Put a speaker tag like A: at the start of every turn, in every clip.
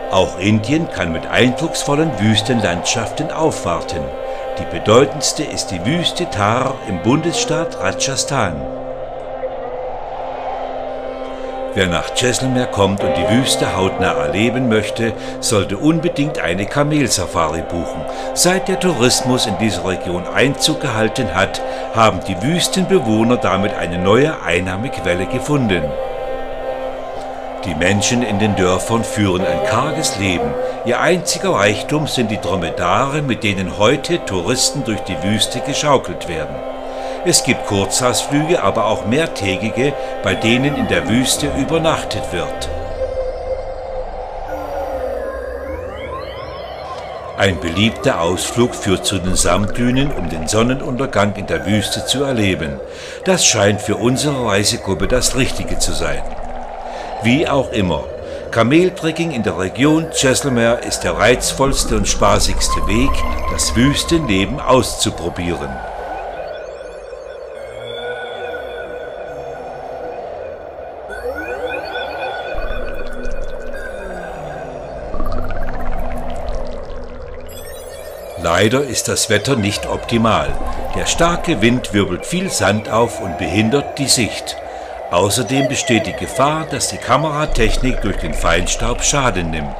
A: Auch Indien kann mit eindrucksvollen Wüstenlandschaften aufwarten. Die bedeutendste ist die Wüste Thar im Bundesstaat Rajasthan. Wer nach Jaisalmer kommt und die Wüste hautnah erleben möchte, sollte unbedingt eine Kamelsafari buchen. Seit der Tourismus in dieser Region Einzug gehalten hat, haben die Wüstenbewohner damit eine neue Einnahmequelle gefunden. Die Menschen in den Dörfern führen ein karges Leben. Ihr einziger Reichtum sind die Dromedare, mit denen heute Touristen durch die Wüste geschaukelt werden. Es gibt Kurzausflüge, aber auch mehrtägige, bei denen in der Wüste übernachtet wird. Ein beliebter Ausflug führt zu den Sanddünen, um den Sonnenuntergang in der Wüste zu erleben. Das scheint für unsere Reisegruppe das Richtige zu sein. Wie auch immer, Kameltrekking in der Region Jaisalmer ist der reizvollste und spaßigste Weg, das Wüstenleben auszuprobieren. Leider ist das Wetter nicht optimal. Der starke Wind wirbelt viel Sand auf und behindert die Sicht. Außerdem besteht die Gefahr, dass die Kameratechnik durch den Feinstaub Schaden nimmt.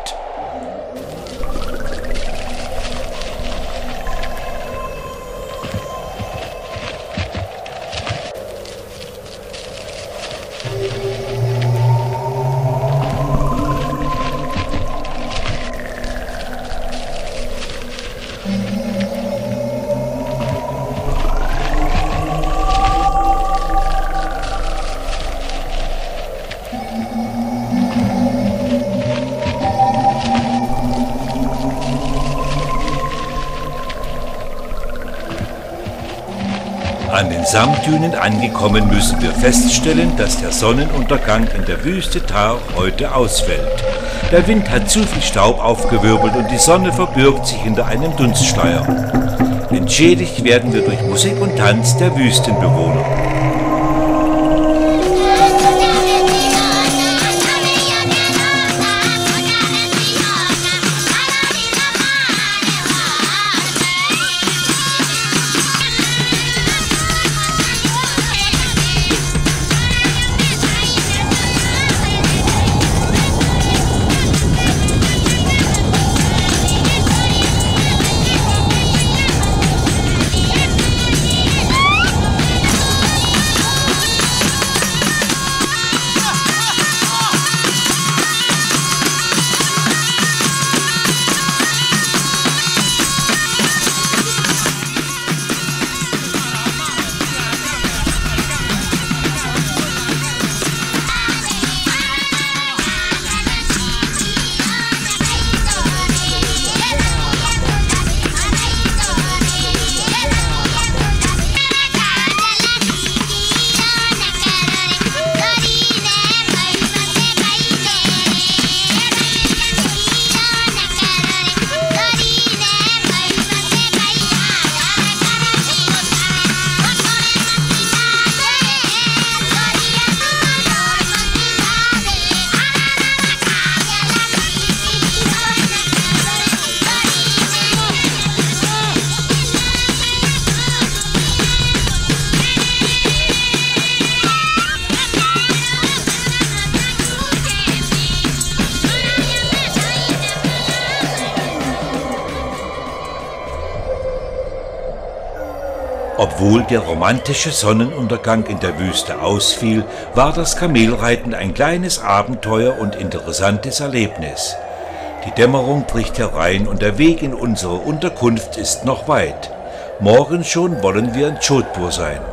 A: An den Sanddünen angekommen müssen wir feststellen, dass der Sonnenuntergang in der Wüste Thar heute ausfällt. Der Wind hat zu viel Staub aufgewirbelt und die Sonne verbirgt sich hinter einem Dunstschleier. Entschädigt werden wir durch Musik und Tanz der Wüstenbewohner. Obwohl der romantische Sonnenuntergang in der Wüste ausfiel, war das Kamelreiten ein kleines Abenteuer und interessantes Erlebnis. Die Dämmerung bricht herein und der Weg in unsere Unterkunft ist noch weit. Morgen schon wollen wir in Jodhpur sein.